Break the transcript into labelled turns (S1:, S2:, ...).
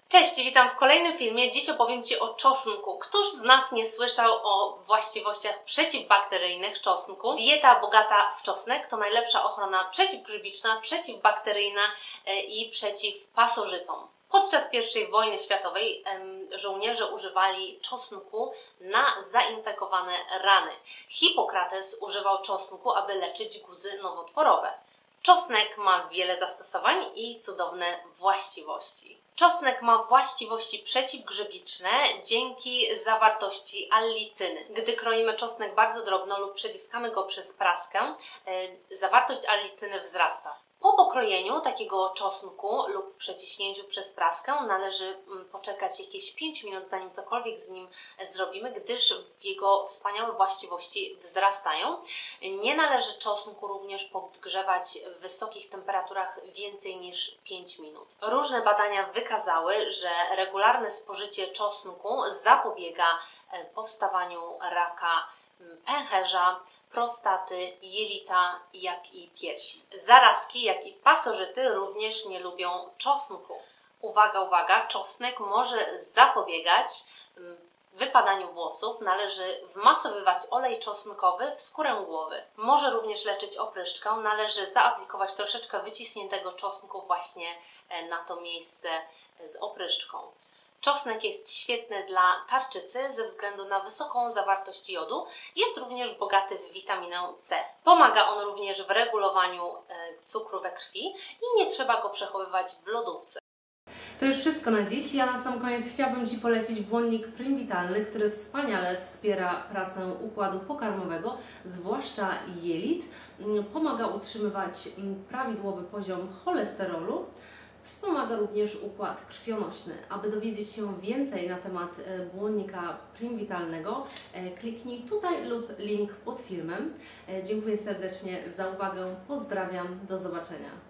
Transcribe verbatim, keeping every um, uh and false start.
S1: Cześć, witam w kolejnym filmie. Dziś opowiem Ci o czosnku. Któż z nas nie słyszał o właściwościach przeciwbakteryjnych czosnku? Dieta bogata w czosnek to najlepsza ochrona przeciwgrzybiczna, przeciwbakteryjna i przeciwpasożytom. Podczas pierwszej wojny światowej żołnierze używali czosnku na zainfekowane rany. Hipokrates używał czosnku, aby leczyć guzy nowotworowe. Czosnek ma wiele zastosowań i cudowne właściwości. Czosnek ma właściwości przeciwgrzybiczne dzięki zawartości allicyny. Gdy kroimy czosnek bardzo drobno lub przeciskamy go przez praskę, zawartość allicyny wzrasta. Po pokrojeniu takiego czosnku lub przeciśnięciu przez praskę należy poczekać jakieś pięć minut, zanim cokolwiek z nim zrobimy, gdyż jego wspaniałe właściwości wzrastają. Nie należy czosnku również podgrzewać w wysokich temperaturach więcej niż pięć minut. Różne badania wykazały, że regularne spożycie czosnku zapobiega powstawaniu raka pęcherza, prostaty, jelita, jak i piersi. Zarazki, jak i pasożyty również nie lubią czosnku. Uwaga, uwaga, czosnek może zapobiegać wypadaniu włosów. Należy wmasowywać olej czosnkowy w skórę głowy. Może również leczyć opryszczkę. Należy zaaplikować troszeczkę wyciśniętego czosnku właśnie na to miejsce z opryszczką. Czosnek jest świetny dla tarczycy ze względu na wysoką zawartość jodu. Jest również bogaty w witaminę C. Pomaga on również w regulowaniu cukru we krwi i nie trzeba go przechowywać w lodówce.
S2: To już wszystko na dziś. Ja na sam koniec chciałabym Ci polecić błonnik Prim Vitalny, który wspaniale wspiera pracę układu pokarmowego, zwłaszcza jelit. Pomaga utrzymywać prawidłowy poziom cholesterolu. Wspomaga również układ krwionośny. Aby dowiedzieć się więcej na temat błonnika Prim Vitalnego, kliknij tutaj lub link pod filmem. Dziękuję serdecznie za uwagę. Pozdrawiam. Do zobaczenia.